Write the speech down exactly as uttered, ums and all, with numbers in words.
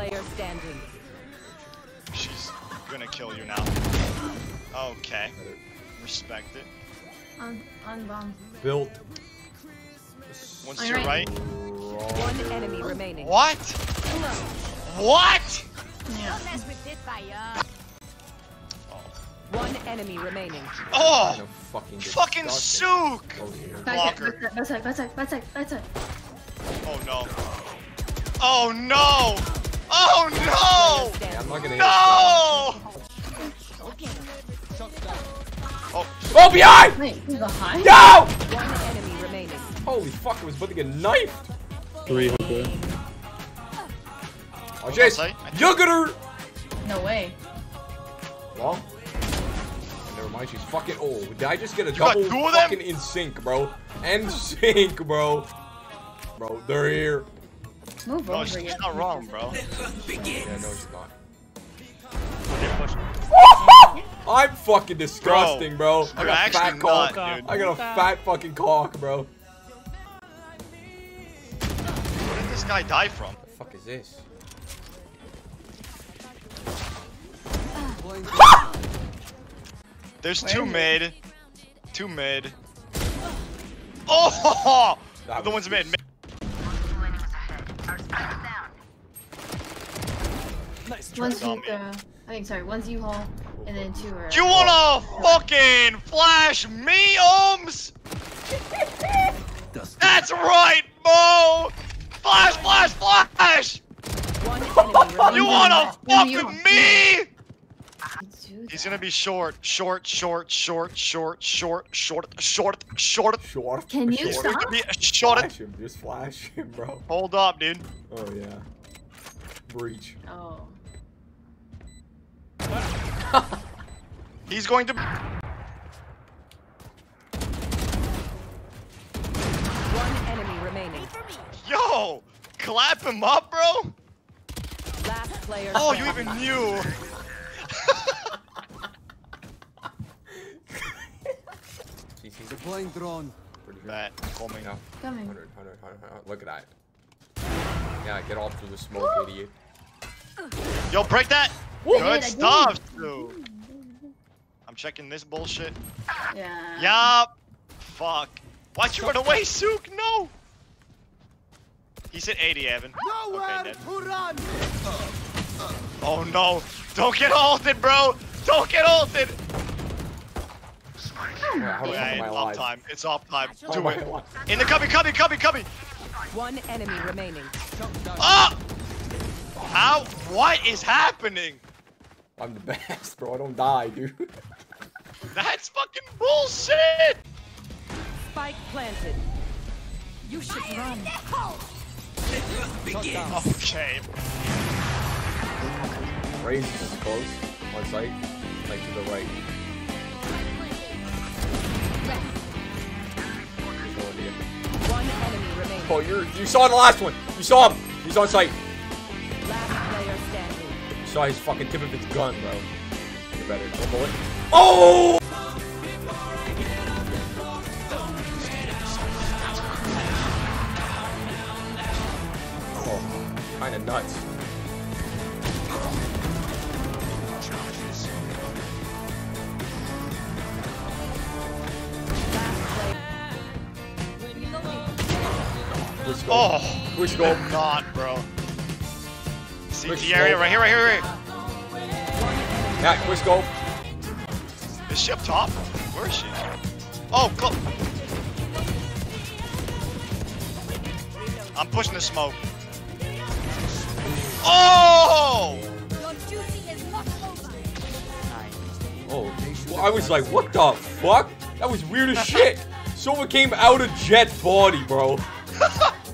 player standing. She's gonna kill you now. Okay. Respect it. On, on bomb. Built. Once On to your right. right. One enemy remaining. What? What? Yeah. One enemy remaining. Oh! No fucking Fucking disgusting. Sook! Oh, here. Back Blocker. side, back side, back side, back side, back side. Oh no. Oh no! Oh no! Yeah, I'm not gonna hit No! Oh, Oh, behind! Wait, he's behind? No! One enemy remaining. Holy fuck, I was about to get knifed. three hundred. Oh, Jace. Outside? Yugger! No way. Well, never mind, she's fucking old. Did I just get a got double two of them? fucking in sync, bro? In sync, bro. Bro, they're here. Move no, over she's here. not wrong, bro. Yeah, no, she's not. Okay, push. I'm fucking disgusting, bro. I You're got a actually fat cock. not, dude. I got a fat fucking cock, bro. Where did this guy die from? What the fuck is this? There's Where two is it? mid. Two mid. Oh! That The was one's mid. mid. One's Zombie. you, uh, I think, sorry, one's U-Haul, and then two are... You wanna fucking flash me, Ohms? That's right, Mo! Flash, flash, flash! One enemy remaining. You wanna No, fuck you with don't. me? Dude, He's gonna be short, short, short, short, short, short, short, short, short. Short. Can you short. stop? Be short. Flash him, just flash him, bro. Hold up, dude. Oh, yeah. Breach. Oh. He's going to. One enemy remaining. Yo, clap him up, bro. Last player Oh, you standing. even knew. Deploying drone. Matt, call me. No. Coming. one hundred, one hundred, one hundred. Look at that. Yeah, get off through the smoke, idiot. Yo, break that. I did, I Good did. stuff, dude. I'm checking this bullshit. Yeah. Yup. Fuck. Why'd you run away, Sook? No. He said eighty, Evan. Nowhere Okay, to run. Oh no. Don't get ulted, bro. Don't get ulted. Yeah, how the fuck Yeah, am I it's off alive? time. It's off time. How Do am I it. alive? In the cubby, cubby, cubby, cubby. One enemy remaining. Ah! How? What is happening? I'm the best, bro. I don't die, dude. That's fucking bullshit. Spike planted. You should run. Okay. Range is close. On site. Like to the right. There's no idea. One enemy remaining. Oh, you're, you saw the last one. You saw him. He's on site. Last player standing. You saw his fucking tip of his gun, bro. You're better. One bullet. Oh! Oh, kind of nuts. Let's go. Oh, Let's go. not, bro. C Let's T area go. right here, right here, right here. Yeah, let's go. Is she up top? Where is she? Oh, close. I'm pushing the smoke. Oh! Your duty is not over. Oh, well, I was like, what the fuck? That was weird as shit. Someone came out of Jet's body, bro.